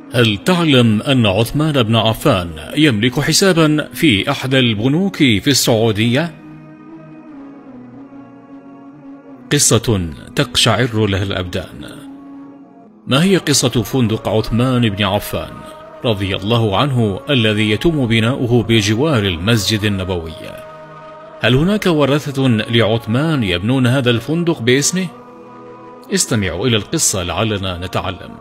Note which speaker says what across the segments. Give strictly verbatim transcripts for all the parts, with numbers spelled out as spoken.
Speaker 1: هل تعلم أن عثمان بن عفان يملك حسابا في أحدى البنوك في السعودية؟ قصة تقشعر لها الأبدان. ما هي قصة فندق عثمان بن عفان رضي الله عنه الذي يتم بناؤه بجوار المسجد النبوي؟ هل هناك ورثة لعثمان يبنون هذا الفندق باسمه؟ استمعوا إلى القصة لعلنا نتعلم.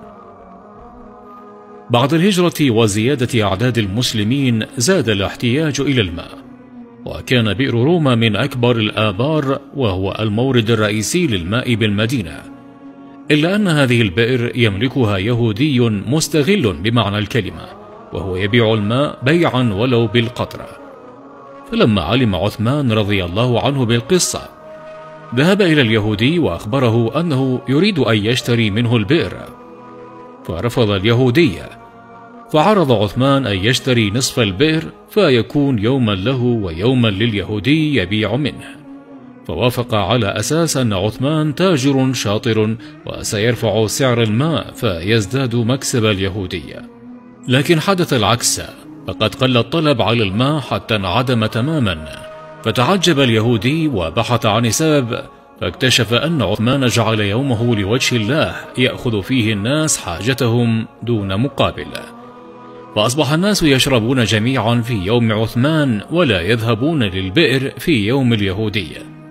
Speaker 1: بعد الهجرة وزيادة أعداد المسلمين زاد الاحتياج إلى الماء، وكان بئر روما من أكبر الآبار وهو المورد الرئيسي للماء بالمدينة، إلا أن هذه البئر يملكها يهودي مستغل بمعنى الكلمة، وهو يبيع الماء بيعا ولو بالقطرة. فلما علم عثمان رضي الله عنه بالقصة ذهب إلى اليهودي وأخبره أنه يريد أن يشتري منه البئر، فرفض اليهودي، فعرض عثمان أن يشتري نصف البئر فيكون يوما له ويوما لليهودي يبيع منه، فوافق على أساس أن عثمان تاجر شاطر وسيرفع سعر الماء فيزداد مكسب اليهودي. لكن حدث العكس، فقد قل الطلب على الماء حتى انعدم تماما، فتعجب اليهودي وبحث عن السبب، فاكتشف أن عثمان جعل يومه لوجه الله يأخذ فيه الناس حاجتهم دون مقابل، فأصبح الناس يشربون جميعا في يوم عثمان ولا يذهبون للبئر في يوم اليهودي.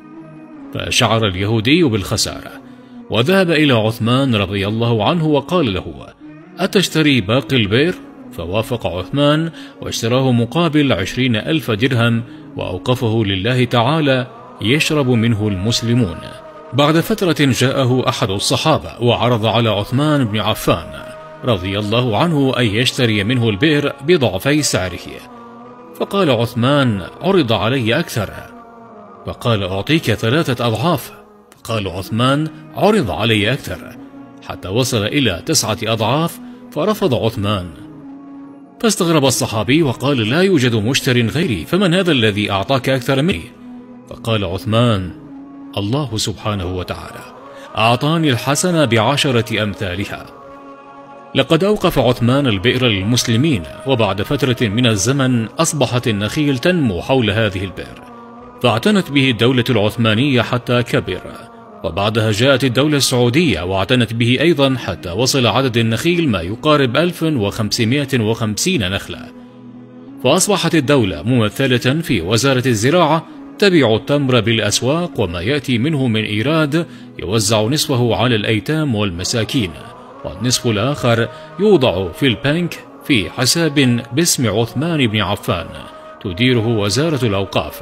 Speaker 1: فشعر اليهودي بالخسارة وذهب إلى عثمان رضي الله عنه وقال له: أتشتري باقي البئر؟ فوافق عثمان واشتراه مقابل عشرين ألف درهم وأوقفه لله تعالى يشرب منه المسلمون. بعد فترة جاءه أحد الصحابة وعرض على عثمان بن عفان رضي الله عنه أن يشتري منه البئر بضعفي سعره، فقال عثمان: عرض علي أكثر، فقال: أعطيك ثلاثة أضعاف، فقال عثمان: عرض علي أكثر، حتى وصل إلى تسعة أضعاف، فرفض عثمان. فاستغرب الصحابي وقال: لا يوجد مشتر غيري، فمن هذا الذي أعطاك أكثر مني؟ فقال عثمان: الله سبحانه وتعالى أعطاني الحسنة بعشرة أمثالها. لقد أوقف عثمان البئر للمسلمين، وبعد فترة من الزمن أصبحت النخيل تنمو حول هذه البئر، فاعتنت به الدولة العثمانية حتى كبر، وبعدها جاءت الدولة السعودية واعتنت به أيضا حتى وصل عدد النخيل ما يقارب ألف وخمسمائة وخمسين نخلة، فأصبحت الدولة ممثلة في وزارة الزراعة تبيع التمر بالأسواق، وما يأتي منه من إيراد يوزع نصفه على الأيتام والمساكين، والنصف الآخر يوضع في البنك في حساب باسم عثمان بن عفان تديره وزارة الأوقاف.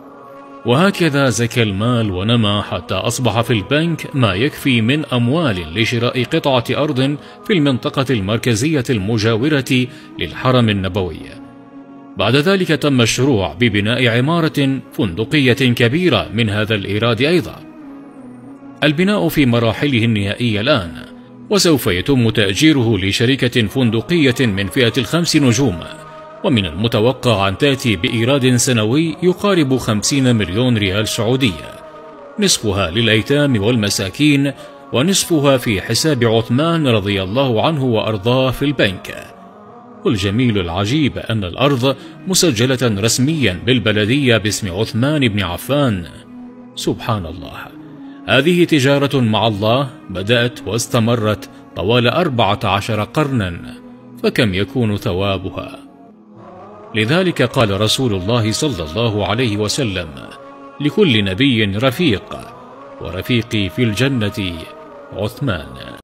Speaker 1: وهكذا زكى المال ونمى حتى أصبح في البنك ما يكفي من أموال لشراء قطعة أرض في المنطقة المركزية المجاورة للحرم النبوي. بعد ذلك تم الشروع ببناء عمارة فندقية كبيرة من هذا الإيراد أيضا. البناء في مراحله النهائية الآن، وسوف يتم تأجيره لشركة فندقية من فئة الخمس نجوم، ومن المتوقع أن تأتي بإيراد سنوي يقارب خمسين مليون ريال سعودية، نصفها للأيتام والمساكين ونصفها في حساب عثمان رضي الله عنه وأرضاه في البنك. والجميل العجيب أن الأرض مسجلة رسميا بالبلدية باسم عثمان بن عفان. سبحان الله، هذه تجارة مع الله بدأت واستمرت طوال أربعة عشر قرنا، فكم يكون ثوابها؟ لذلك قال رسول الله صلى الله عليه وسلم: لكل نبي رفيق، ورفيقي في الجنة عثمان.